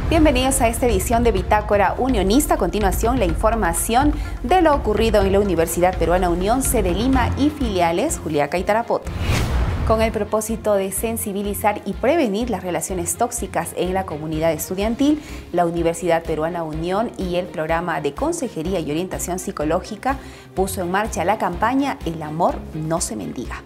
Bienvenidos a esta edición de Bitácora Unionista. A continuación, la información de lo ocurrido en la Universidad Peruana Unión, sede Lima y filiales Juliaca y Tarapoto. Con el propósito de sensibilizar y prevenir las relaciones tóxicas en la comunidad estudiantil, la Universidad Peruana Unión y el programa de Consejería y Orientación Psicológica puso en marcha la campaña El amor no se mendiga.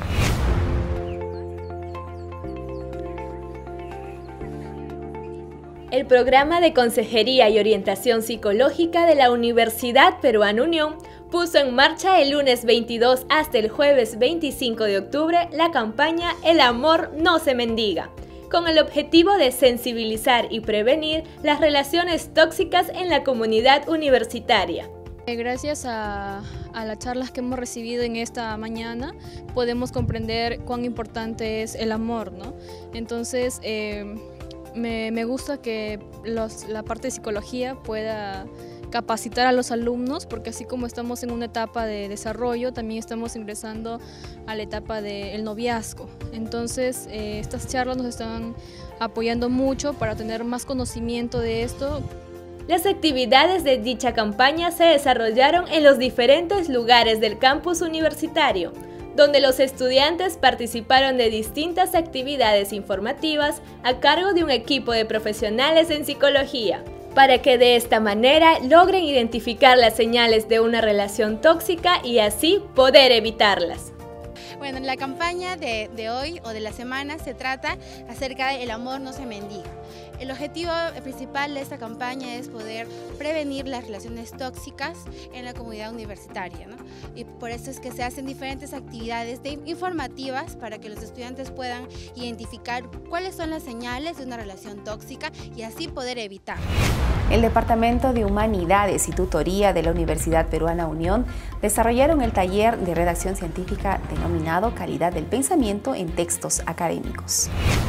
El programa de Consejería y Orientación Psicológica de la Universidad Peruana Unión puso en marcha el lunes 22 hasta el jueves 25 de octubre la campaña El amor no se mendiga, con el objetivo de sensibilizar y prevenir las relaciones tóxicas en la comunidad universitaria. Gracias a las charlas que hemos recibido en esta mañana, podemos comprender cuán importante es el amor, ¿no? Entonces, me gusta que la parte de psicología pueda capacitar a los alumnos, porque así como estamos en una etapa de desarrollo, también estamos ingresando a la etapa del noviazgo. Entonces, estas charlas nos están apoyando mucho para tener más conocimiento de esto. Las actividades de dicha campaña se desarrollaron en los diferentes lugares del campus universitario, donde los estudiantes participaron de distintas actividades informativas a cargo de un equipo de profesionales en psicología, para que de esta manera logren identificar las señales de una relación tóxica y así poder evitarlas. Bueno, la campaña de hoy o de la semana se trata acerca de El amor no se mendiga. El objetivo principal de esta campaña es poder prevenir las relaciones tóxicas en la comunidad universitaria, ¿no? Y por eso es que se hacen diferentes actividades informativas para que los estudiantes puedan identificar cuáles son las señales de una relación tóxica y así poder evitar. El Departamento de Humanidades y Tutoría de la Universidad Peruana Unión desarrollaron el taller de redacción científica denominado Calidad del Pensamiento en Textos Académicos.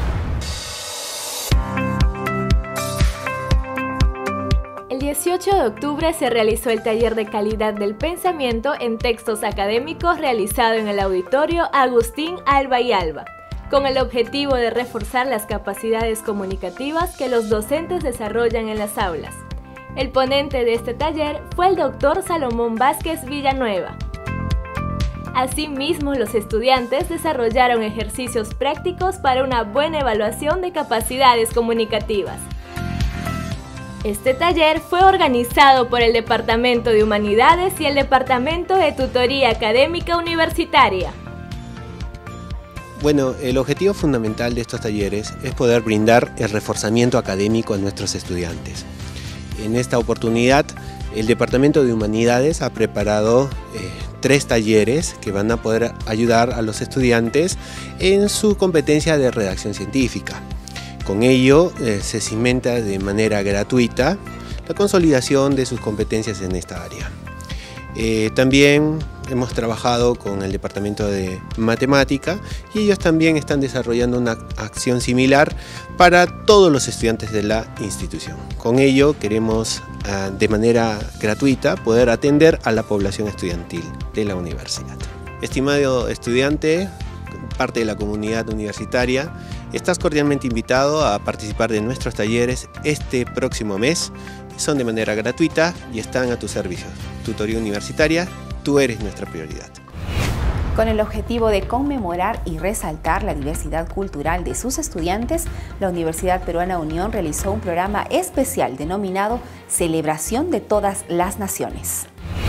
El 18 de octubre se realizó el taller de calidad del pensamiento en textos académicos realizado en el auditorio Agustín Alba y Alba, con el objetivo de reforzar las capacidades comunicativas que los docentes desarrollan en las aulas. El ponente de este taller fue el doctor Salomón Vázquez Villanueva. Asimismo, los estudiantes desarrollaron ejercicios prácticos para una buena evaluación de capacidades comunicativas. Este taller fue organizado por el Departamento de Humanidades y el Departamento de Tutoría Académica Universitaria. Bueno, el objetivo fundamental de estos talleres es poder brindar el reforzamiento académico a nuestros estudiantes. En esta oportunidad, el Departamento de Humanidades ha preparado 3 talleres que van a poder ayudar a los estudiantes en su competencia de redacción científica. Con ello se cimenta de manera gratuita la consolidación de sus competencias en esta área. También hemos trabajado con el Departamento de Matemática y ellos también están desarrollando una acción similar para todos los estudiantes de la institución. Con ello queremos de manera gratuita poder atender a la población estudiantil de la universidad. Estimado estudiante, parte de la comunidad universitaria, estás cordialmente invitado a participar de nuestros talleres este próximo mes. Son de manera gratuita y están a tus servicios. Tutoría Universitaria, tú eres nuestra prioridad. Con el objetivo de conmemorar y resaltar la diversidad cultural de sus estudiantes, la Universidad Peruana Unión realizó un programa especial denominado Celebración de Todas las Naciones.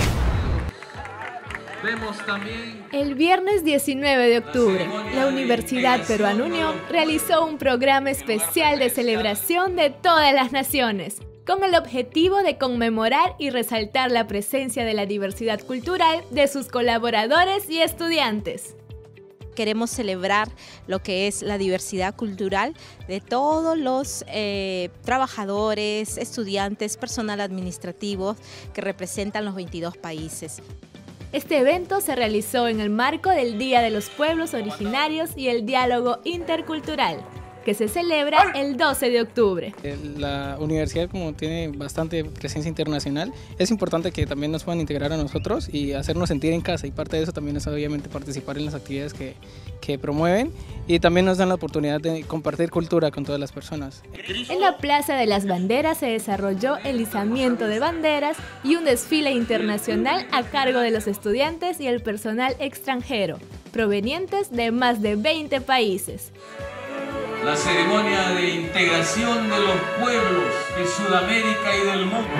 El viernes 19 de octubre, la Universidad Peruana Unión realizó un programa especial de celebración de todas las naciones, con el objetivo de conmemorar y resaltar la presencia de la diversidad cultural de sus colaboradores y estudiantes. Queremos celebrar lo que es la diversidad cultural de todos los trabajadores, estudiantes, personal administrativo que representan los 22 países. Este evento se realizó en el marco del Día de los Pueblos Originarios y el Diálogo Intercultural. que se celebra el 12 de octubre. La universidad, como tiene bastante presencia internacional, es importante que también nos puedan integrar a nosotros y hacernos sentir en casa, y parte de eso también es obviamente participar en las actividades que promueven, y también nos dan la oportunidad de compartir cultura con todas las personas. En la Plaza de las Banderas se desarrolló el izamiento de banderas y un desfile internacional a cargo de los estudiantes y el personal extranjero, provenientes de más de 20 países. La ceremonia de integración de los pueblos de Sudamérica y del mundo.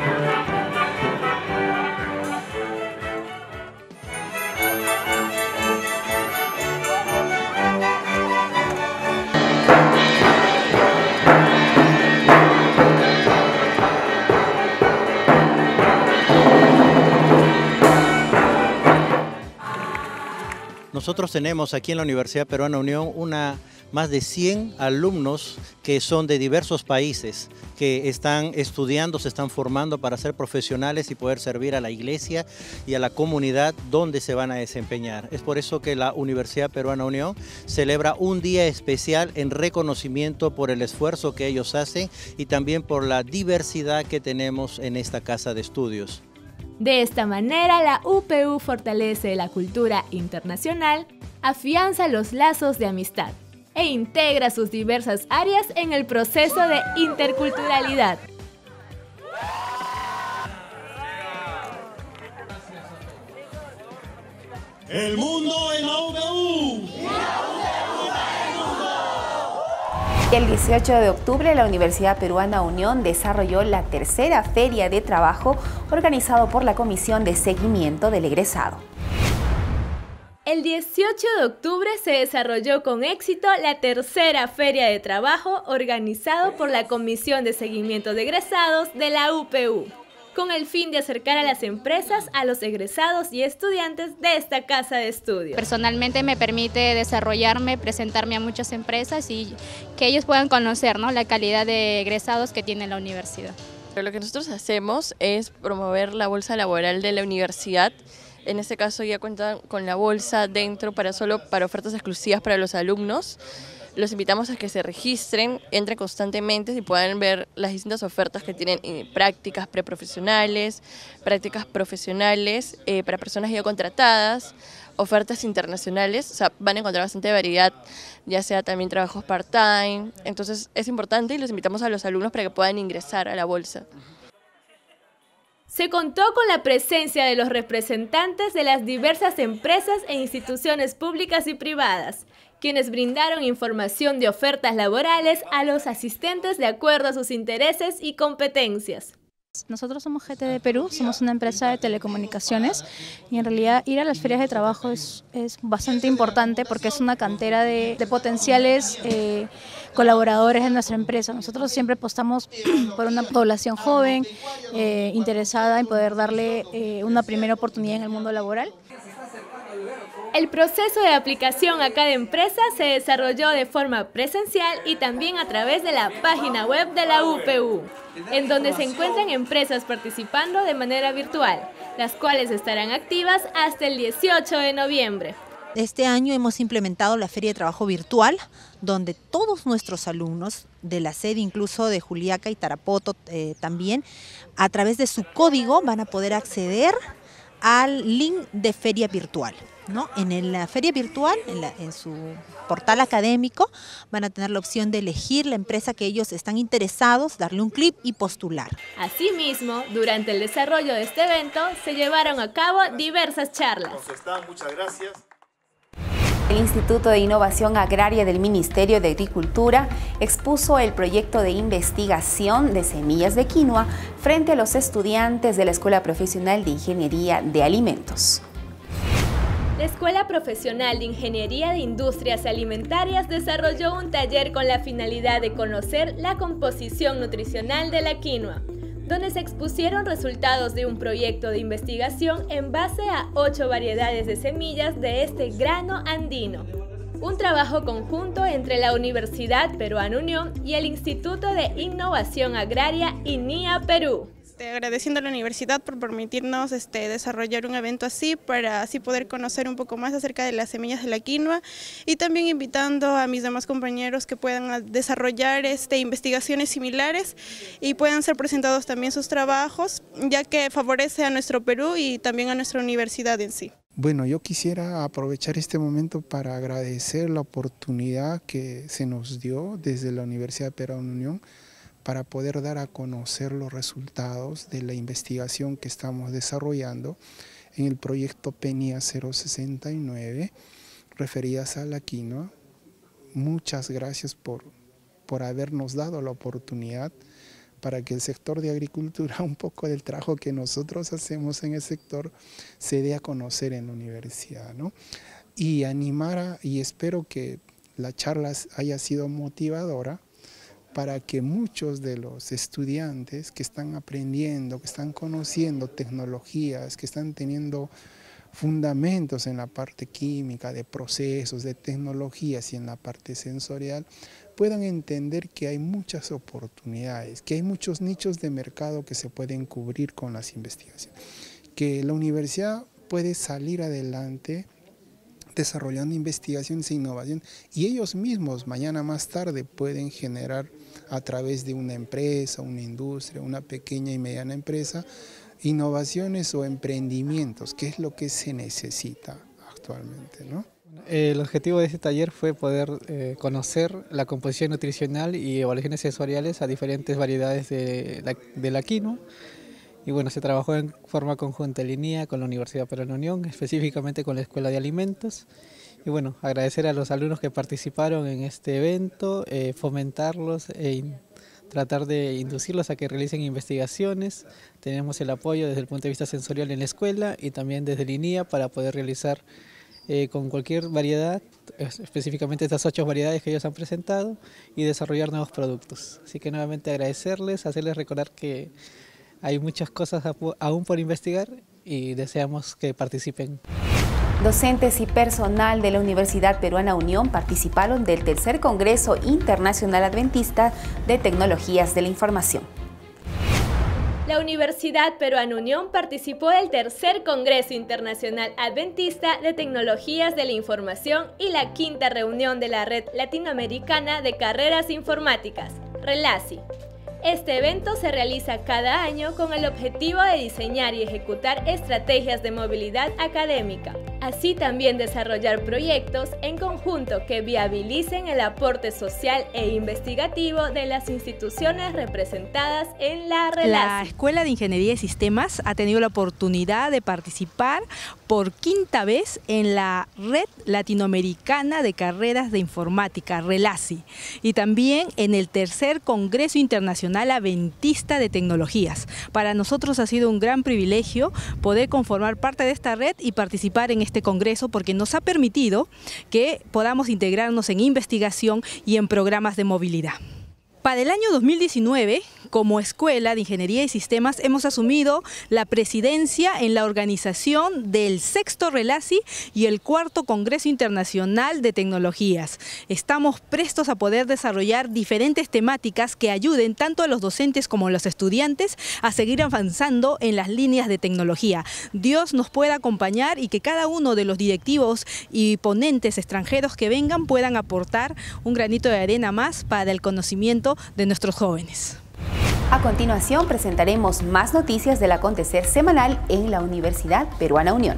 Nosotros tenemos aquí en la Universidad Peruana Unión más de 100 alumnos que son de diversos países, que están estudiando, se están formando para ser profesionales y poder servir a la iglesia y a la comunidad donde se van a desempeñar. Es por eso que la Universidad Peruana Unión celebra un día especial en reconocimiento por el esfuerzo que ellos hacen y también por la diversidad que tenemos en esta casa de estudios. De esta manera, la UPU fortalece la cultura internacional, afianza los lazos de amistad e integra sus diversas áreas en el proceso de interculturalidad. El mundo en la UPU. El 18 de octubre, la Universidad Peruana Unión desarrolló la tercera Feria de Trabajo organizado por la Comisión de Seguimiento del Egresado. El 18 de octubre se desarrolló con éxito la tercera Feria de Trabajo organizado por la Comisión de Seguimiento de Egresados de la UPU, con el fin de acercar a las empresas a los egresados y estudiantes de esta casa de estudios. Personalmente me permite desarrollarme, presentarme a muchas empresas y que ellos puedan conocer, ¿no?, la calidad de egresados que tiene la universidad. Lo que nosotros hacemos es promover la bolsa laboral de la universidad. En este caso ya cuentan con la bolsa dentro solo para ofertas exclusivas para los alumnos. Los invitamos a que se registren, entren constantemente y puedan ver las distintas ofertas que tienen, prácticas preprofesionales, prácticas profesionales para personas ya contratadas, ofertas internacionales, o sea, van a encontrar bastante variedad, ya sea también trabajos part-time. Entonces es importante y los invitamos a los alumnos para que puedan ingresar a la bolsa. Se contó con la presencia de los representantes de las diversas empresas e instituciones públicas y privadas, quienes brindaron información de ofertas laborales a los asistentes de acuerdo a sus intereses y competencias. Nosotros somos GTD Perú, somos una empresa de telecomunicaciones y en realidad ir a las ferias de trabajo es bastante importante porque es una cantera de potenciales colaboradores de nuestra empresa. Nosotros siempre apostamos por una población joven, interesada en poder darle una primera oportunidad en el mundo laboral. El proceso de aplicación a cada empresa se desarrolló de forma presencial y también a través de la página web de la UPU, en donde se encuentran empresas participando de manera virtual, las cuales estarán activas hasta el 18 de noviembre. Este año hemos implementado la Feria de Trabajo Virtual, donde todos nuestros alumnos de la sede, incluso de Juliaca y Tarapoto también, a través de su código van a poder acceder al link de Feria Virtual, ¿no? En la Feria Virtual, en su portal académico, van a tener la opción de elegir la empresa que ellos están interesados, darle un clic y postular. Asimismo, durante el desarrollo de este evento, se llevaron a cabo diversas charlas. Muchas gracias. El Instituto de Innovación Agraria del Ministerio de Agricultura expuso el proyecto de investigación de semillas de quinoa frente a los estudiantes de la Escuela Profesional de Ingeniería de Alimentos. La Escuela Profesional de Ingeniería de Industrias Alimentarias desarrolló un taller con la finalidad de conocer la composición nutricional de la quinoa, donde se expusieron resultados de un proyecto de investigación en base a 8 variedades de semillas de este grano andino. Un trabajo conjunto entre la Universidad Peruana Unión y el Instituto de Innovación Agraria INIA Perú. Agradeciendo a la universidad por permitirnos desarrollar un evento así, para así poder conocer un poco más acerca de las semillas de la quinoa, y también invitando a mis demás compañeros que puedan desarrollar investigaciones similares y puedan ser presentados también sus trabajos, ya que favorece a nuestro Perú y también a nuestra universidad en sí. Bueno, yo quisiera aprovechar este momento para agradecer la oportunidad que se nos dio desde la Universidad Peruana Unión para poder dar a conocer los resultados de la investigación que estamos desarrollando en el proyecto PENIA 069, referidas a la quinoa. Muchas gracias por habernos dado la oportunidad para que el sector de agricultura, un poco del trabajo que nosotros hacemos en el sector, se dé a conocer en la universidad, ¿no? Y y espero que la charla haya sido motivadora para que muchos de los estudiantes que están aprendiendo, que están conociendo tecnologías, que están teniendo fundamentos en la parte química, de procesos, de tecnologías y en la parte sensorial, puedan entender que hay muchas oportunidades, que hay muchos nichos de mercado que se pueden cubrir con las investigaciones, que la universidad puede salir adelante desarrollando investigaciones e innovación, y ellos mismos mañana más tarde pueden generar a través de una empresa, una industria, una pequeña y mediana empresa, innovaciones o emprendimientos, que es lo que se necesita actualmente, ¿no? El objetivo de este taller fue poder conocer la composición nutricional y evaluaciones sensoriales a diferentes variedades de la quinoa. Y bueno, se trabajó en forma conjunta en línea con la Universidad Peruana Unión, específicamente con la Escuela de Alimentos. Y bueno, agradecer a los alumnos que participaron en este evento, fomentarlos e tratar de inducirlos a que realicen investigaciones. Tenemos el apoyo desde el punto de vista sensorial en la escuela y también desde línea para poder realizar con cualquier variedad, específicamente estas 8 variedades que ellos han presentado, y desarrollar nuevos productos. Así que nuevamente agradecerles, hacerles recordar que hay muchas cosas aún por investigar y deseamos que participen. Docentes y personal de la Universidad Peruana Unión participaron del tercer Congreso Internacional Adventista de Tecnologías de la Información. La Universidad Peruana Unión participó del tercer Congreso Internacional Adventista de Tecnologías de la Información y la quinta reunión de la Red Latinoamericana de Carreras Informáticas, RELACI. Este evento se realiza cada año con el objetivo de diseñar y ejecutar estrategias de movilidad académica, así también desarrollar proyectos en conjunto que viabilicen el aporte social e investigativo de las instituciones representadas en la RELACI. La Escuela de Ingeniería y Sistemas ha tenido la oportunidad de participar por quinta vez en la Red Latinoamericana de Carreras de Informática, RELACI, y también en el tercer Congreso Internacional Adventista de Tecnologías. Para nosotros ha sido un gran privilegio poder conformar parte de esta red y participar en este congreso, porque nos ha permitido que podamos integrarnos en investigación y en programas de movilidad. Para el año 2019, como Escuela de Ingeniería y Sistemas, hemos asumido la presidencia en la organización del sexto RELACI y el cuarto Congreso Internacional de Tecnologías. Estamos prestos a poder desarrollar diferentes temáticas que ayuden tanto a los docentes como a los estudiantes a seguir avanzando en las líneas de tecnología. Dios nos pueda acompañar y que cada uno de los directivos y ponentes extranjeros que vengan puedan aportar un granito de arena más para el conocimiento de nuestros jóvenes. A continuación presentaremos más noticias del acontecer semanal en la Universidad Peruana Unión.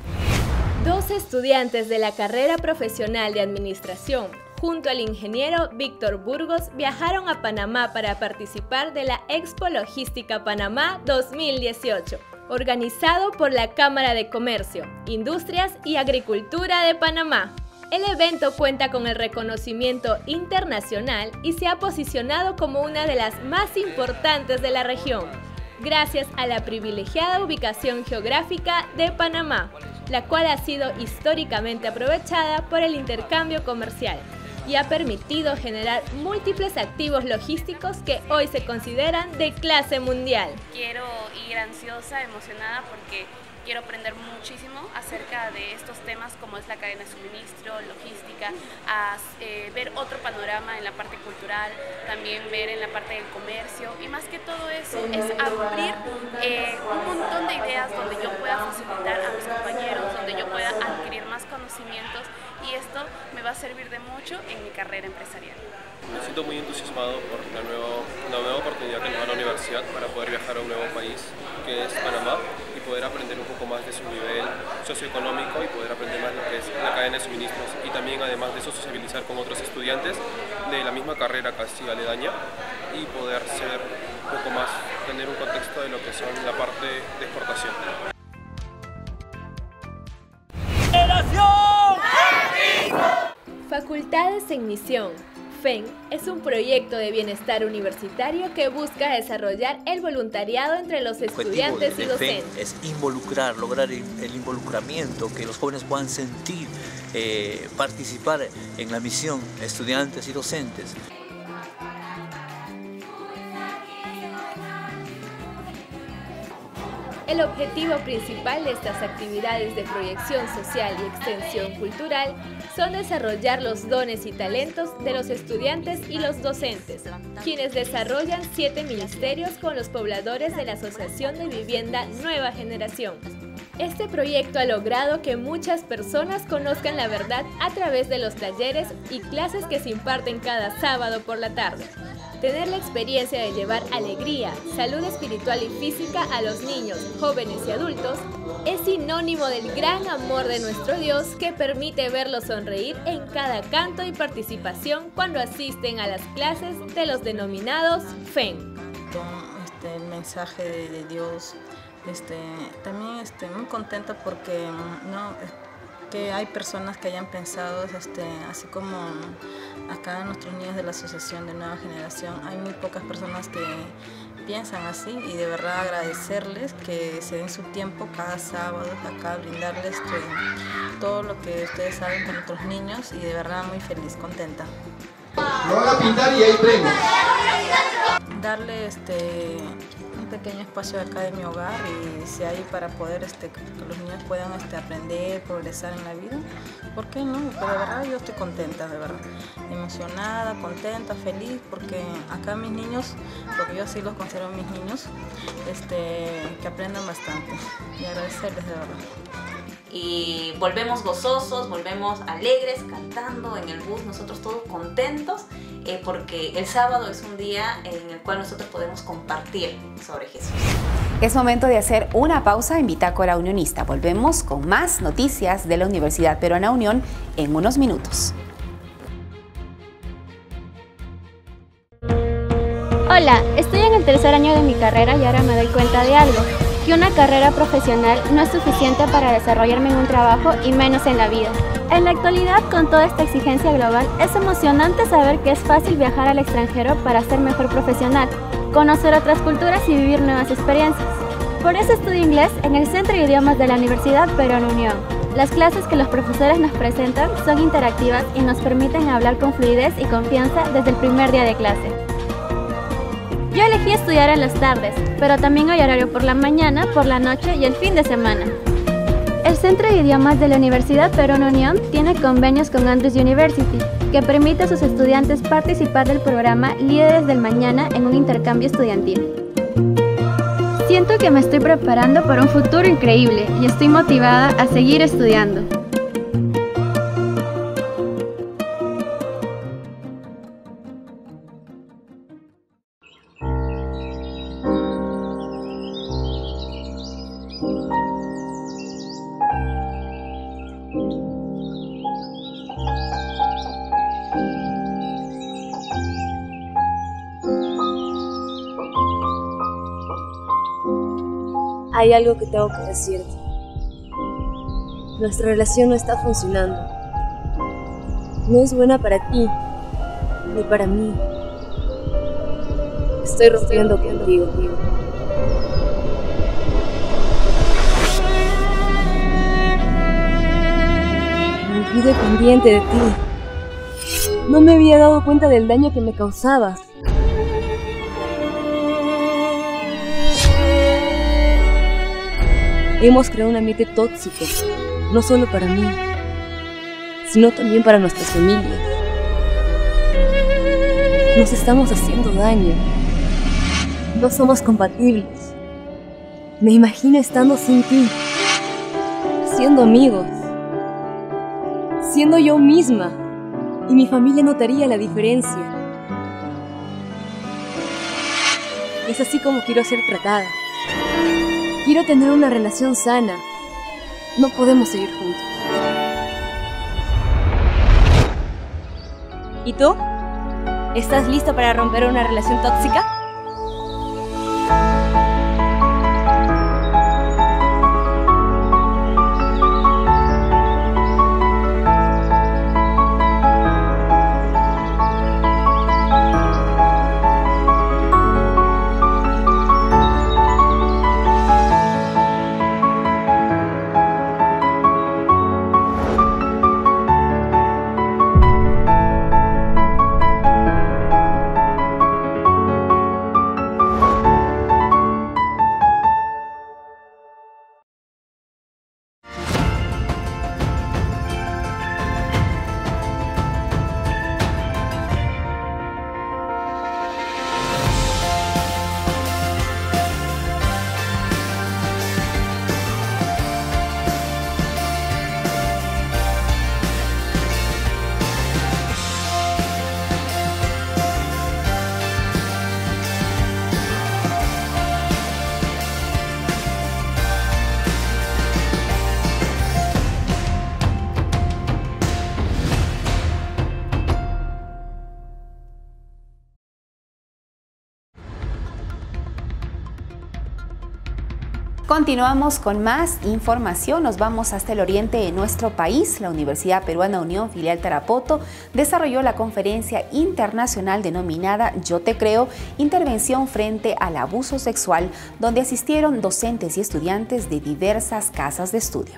2 estudiantes de la carrera profesional de Administración, junto al ingeniero Víctor Burgos, viajaron a Panamá para participar de la Expo Logística Panamá 2018, organizado por la Cámara de Comercio, Industrias y Agricultura de Panamá. El evento cuenta con el reconocimiento internacional y se ha posicionado como una de las más importantes de la región, gracias a la privilegiada ubicación geográfica de Panamá, la cual ha sido históricamente aprovechada por el intercambio comercial y ha permitido generar múltiples activos logísticos que hoy se consideran de clase mundial. Quiero ir ansiosa, emocionada, porque quiero aprender muchísimo acerca de estos temas como es la cadena de suministro, logística, ver otro panorama en la parte cultural, también ver en la parte del comercio, y más que todo eso es abrir un montón de ideas donde yo pueda facilitar a mis compañeros, donde yo pueda adquirir más conocimientos, y esto me va a servir de mucho en mi carrera empresarial. Me siento muy entusiasmado por la nueva oportunidad que nos da la universidad para poder viajar a un nuevo país, que es Panamá, y poder aprender un poco más de su nivel socioeconómico y poder aprender más lo que es la cadena de suministros, y también además de eso sociabilizar con otros estudiantes de la misma carrera casi aledaña y poder ser un poco más, tener un contexto de lo que son la parte de exportación. Facultades en Misión. FEN es un proyecto de bienestar universitario que busca desarrollar el voluntariado entre los estudiantes y docentes. FEN es involucrar, lograr el involucramiento, que los jóvenes puedan sentir, participar en la misión, estudiantes y docentes. El objetivo principal de estas actividades de proyección social y extensión cultural son desarrollar los dones y talentos de los estudiantes y los docentes, quienes desarrollan 7 ministerios con los pobladores de la Asociación de Vivienda Nueva Generación. Este proyecto ha logrado que muchas personas conozcan la verdad a través de los talleres y clases que se imparten cada sábado por la tarde. Tener la experiencia de llevar alegría, salud espiritual y física a los niños, jóvenes y adultos es sinónimo del gran amor de nuestro Dios, que permite verlos sonreír en cada canto y participación cuando asisten a las clases de los denominados FEN. El mensaje de Dios, también muy contenta porque que hay personas que hayan pensado, así como acá nuestros niños de la Asociación de Nueva Generación, hay muy pocas personas que piensan así, y de verdad agradecerles que se den su tiempo cada sábado acá, brindarles todo lo que ustedes saben con nuestros niños, y de verdad muy feliz, contenta. Lo van a pintar y hay premios. Darle un pequeño espacio acá de mi hogar, y si hay para poder que los niños puedan aprender, progresar en la vida, ¿por qué no? Pero de verdad yo estoy contenta, de verdad, emocionada, contenta, feliz, porque acá mis niños, porque yo sí los considero mis niños, que aprendan bastante, y agradecerles de verdad. Y volvemos gozosos, volvemos alegres, cantando en el bus, nosotros todos contentos, porque el sábado es un día en el cual nosotros podemos compartir sobre Jesús. Es momento de hacer una pausa en Bitácora Unionista. Volvemos con más noticias de la Universidad Peruana Unión en unos minutos. Hola, estoy en el tercer año de mi carrera y ahora me doy cuenta de algo. Que una carrera profesional no es suficiente para desarrollarme en un trabajo, y menos en la vida. En la actualidad, con toda esta exigencia global, es emocionante saber que es fácil viajar al extranjero para ser mejor profesional, conocer otras culturas y vivir nuevas experiencias. Por eso estudio inglés en el Centro de Idiomas de la Universidad Peruana Unión. Las clases que los profesores nos presentan son interactivas y nos permiten hablar con fluidez y confianza desde el primer día de clase. Yo elegí estudiar en las tardes, pero también hay horario por la mañana, por la noche y el fin de semana. El Centro de Idiomas de la Universidad Peruana Unión tiene convenios con Andrews University, que permite a sus estudiantes participar del programa Líderes del Mañana en un intercambio estudiantil. Siento que me estoy preparando para un futuro increíble y estoy motivada a seguir estudiando. Hay algo que tengo que decirte. Nuestra relación no está funcionando. No es buena para ti, ni para mí. Estoy rompiendo contigo. Me vi dependiente de ti. No me había dado cuenta del daño que me causabas. Hemos creado un ambiente tóxico, no solo para mí, sino también para nuestras familias. Nos estamos haciendo daño. No somos compatibles. Me imagino estando sin ti, siendo amigos, siendo yo misma, y mi familia notaría la diferencia. Es así como quiero ser tratada. Quiero tener una relación sana. No podemos seguir juntos. ¿Y tú? ¿Estás listo para romper una relación tóxica? Continuamos con más información, nos vamos hasta el oriente de nuestro país. La Universidad Peruana Unión, filial Tarapoto, desarrolló la conferencia internacional denominada Yo Te Creo, intervención frente al abuso sexual, donde asistieron docentes y estudiantes de diversas casas de estudio.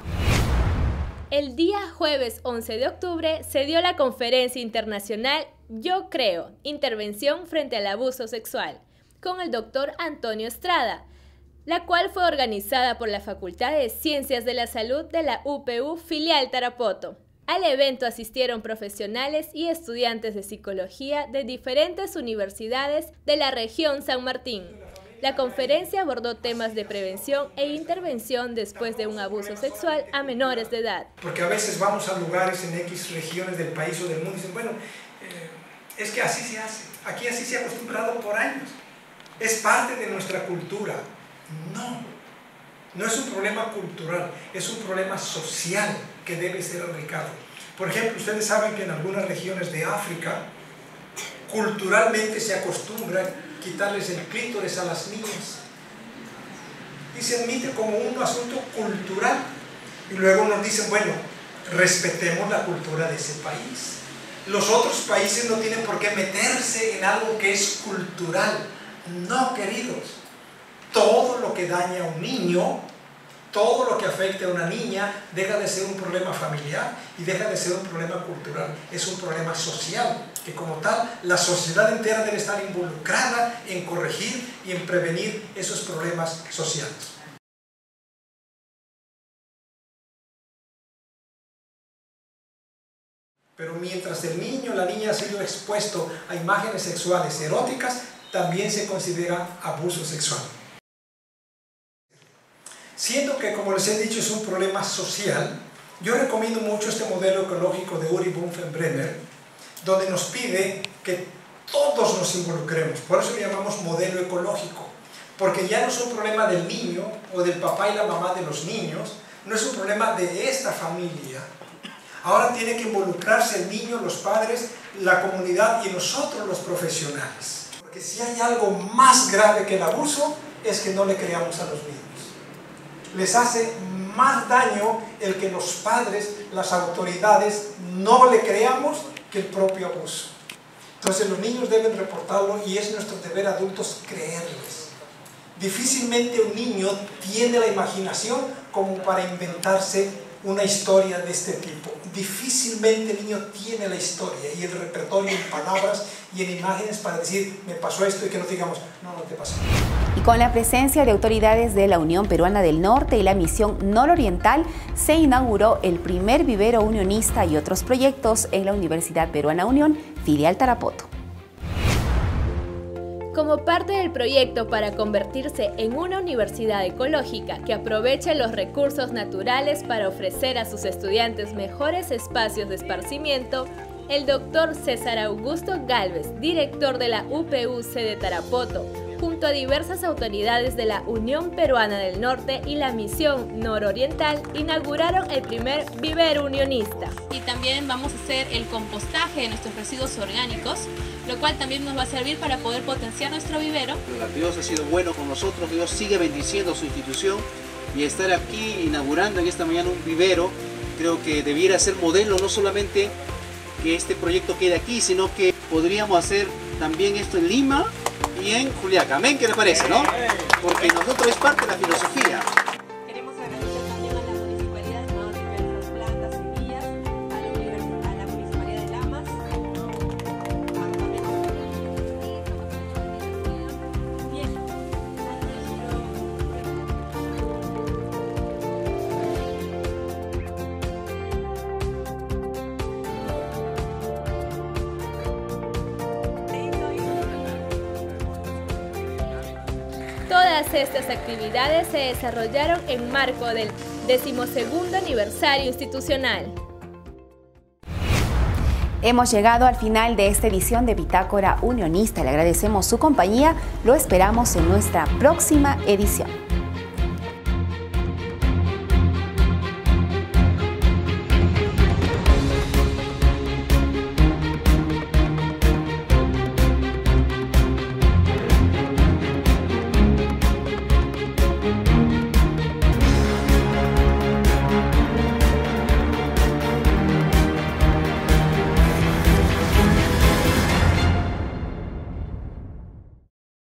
El día jueves 11 de octubre se dio la conferencia internacional Yo Creo, intervención frente al abuso sexual, con el doctor Antonio Estrada, la cual fue organizada por la Facultad de Ciencias de la Salud de la UPU filial Tarapoto. Al evento asistieron profesionales y estudiantes de psicología de diferentes universidades de la región San Martín. La conferencia abordó temas de prevención e intervención después de un abuso sexual a menores de edad. Porque a veces vamos a lugares en X regiones del país o del mundo y dicen, bueno, es que así se hace, aquí así se ha acostumbrado por años, es parte de nuestra cultura. No es un problema cultural, es un problema social que debe ser erradicado. Por ejemplo, ustedes saben que en algunas regiones de África, culturalmente se acostumbra quitarles el clítoris a las niñas. Y se admite como un asunto cultural. Y luego nos dicen, bueno, respetemos la cultura de ese país. Los otros países no tienen por qué meterse en algo que es cultural. No, queridos. Todo lo que daña a un niño, todo lo que afecte a una niña, deja de ser un problema familiar y deja de ser un problema cultural. Es un problema social, que como tal, la sociedad entera debe estar involucrada en corregir y en prevenir esos problemas sociales. Pero mientras el niño o la niña ha sido expuesto a imágenes sexuales eróticas, también se considera abuso sexual. Siendo que, como les he dicho, es un problema social, yo recomiendo mucho este modelo ecológico de Uri Bunfenbrenner, donde nos pide que todos nos involucremos. Por eso le llamamos modelo ecológico, porque ya no es un problema del niño o del papá y la mamá de los niños, no es un problema de esta familia. Ahora tiene que involucrarse el niño, los padres, la comunidad y nosotros los profesionales. Porque si hay algo más grave que el abuso, es que no le creamos a los niños. Les hace más daño el que los padres, las autoridades, no le creamos que el propio abuso. Entonces los niños deben reportarlo y es nuestro deber adultos creerles. Difícilmente un niño tiene la imaginación como para inventarse una historia de este tipo. Difícilmente el niño tiene la historia y el repertorio en palabras y en imágenes para decir, me pasó esto, y que no digamos, no, no te pasó. Y con la presencia de autoridades de la Unión Peruana del Norte y la Misión Nororiental, se inauguró el primer vivero unionista y otros proyectos en la Universidad Peruana Unión, filial Tarapoto. Como parte del proyecto para convertirse en una universidad ecológica que aproveche los recursos naturales para ofrecer a sus estudiantes mejores espacios de esparcimiento, el doctor César Augusto Gálvez, director de la UPUC de Tarapoto, junto a diversas autoridades de la Unión Peruana del Norte y la Misión Nororiental, inauguraron el primer vivero unionista. Y también vamos a hacer el compostaje de nuestros residuos orgánicos, lo cual también nos va a servir para poder potenciar nuestro vivero. Dios ha sido bueno con nosotros, Dios sigue bendiciendo su institución, y estar aquí inaugurando en esta mañana un vivero, creo que debiera ser modelo, no solamente que este proyecto quede aquí, sino que podríamos hacer también esto en Lima y en Juliaca. Amén, ¿qué le parece, no? Porque nosotros es parte de la filosofía. Queremos agradecer también a la municipalidad, ¿no? Diversas plantas, semillas, a la municipalidad de Lamas. Todas estas actividades se desarrollaron en marco del 12º aniversario institucional. Hemos llegado al final de esta edición de Bitácora Unionista. Le agradecemos su compañía. Lo esperamos en nuestra próxima edición.